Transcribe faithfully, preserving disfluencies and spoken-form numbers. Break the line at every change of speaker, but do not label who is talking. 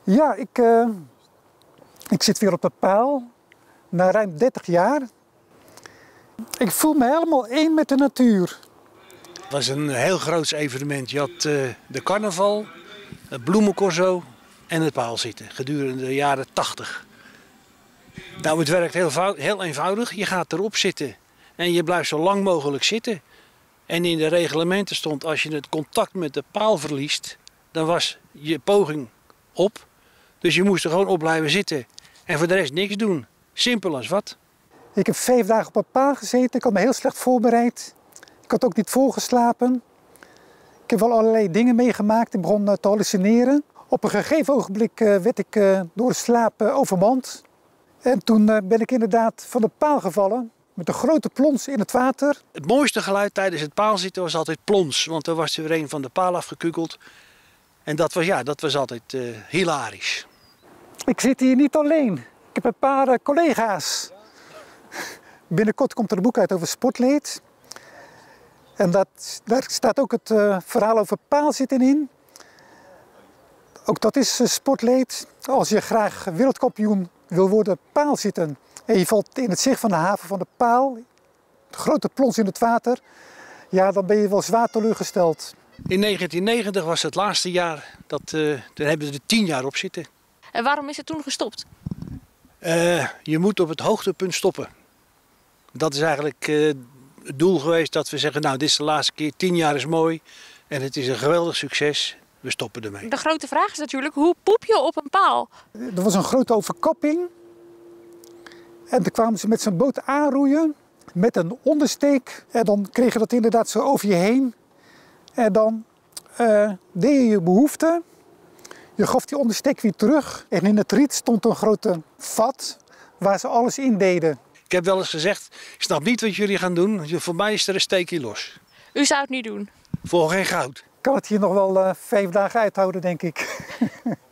Ja, ik, uh, ik zit weer op de paal, na ruim dertig jaar. Ik voel me helemaal één met de natuur.
Het was een heel groot evenement. Je had uh, de carnaval, het bloemencorso en het paalzitten gedurende de jaren tachtig. Nou, het werkt heel, heel eenvoudig. Je gaat erop zitten en je blijft zo lang mogelijk zitten. En in de reglementen stond, als je het contact met de paal verliest, dan was je poging op. Dus je moest er gewoon op blijven zitten en voor de rest niks doen. Simpel als wat.
Ik heb vijf dagen op een paal gezeten. Ik had me heel slecht voorbereid. Ik had ook niet volgeslapen. Ik heb wel allerlei dingen meegemaakt. Ik begon te hallucineren. Op een gegeven ogenblik werd ik door de slaap overmand. En toen ben ik inderdaad van de paal gevallen. Met een grote plons in het water.
Het mooiste geluid tijdens het paalzitten was altijd plons. Want er was er weer een van de paal afgekukeld. En dat was, ja, dat was altijd uh, hilarisch.
Ik zit hier niet alleen. Ik heb een paar uh, collega's. Binnenkort komt er een boek uit over sportleed. En dat, daar staat ook het uh, verhaal over paalzitten in. Ook dat is uh, sportleed. Als je graag wereldkampioen wil worden paalzitten en je valt in het zicht van de haven van de paal, de grote plons in het water, ja, dan ben je wel zwaar teleurgesteld.
In negentien negentig was het laatste jaar, dat, uh, daar hebben we er tien jaar op zitten.
En waarom is het toen gestopt?
Uh, je moet op het hoogtepunt stoppen. Dat is eigenlijk uh, het doel geweest dat we zeggen, nou dit is de laatste keer, tien jaar is mooi en het is een geweldig succes. We stoppen ermee.
De grote vraag is natuurlijk, hoe poep je op een paal?
Er was een grote overkapping. En toen kwamen ze met zijn boot aanroeien met een ondersteek. En dan kreeg je dat inderdaad zo over je heen. En dan uh, deed je je behoefte. Je gaf die ondersteek weer terug. En in het riet stond een grote vat waar ze alles in deden.
Ik heb wel eens gezegd, ik snap niet wat jullie gaan doen. Voor mij is er een steekje los.
U zou het niet doen?
Voor geen goud.
Ik kan het hier nog wel uh, vijf dagen uithouden, denk ik.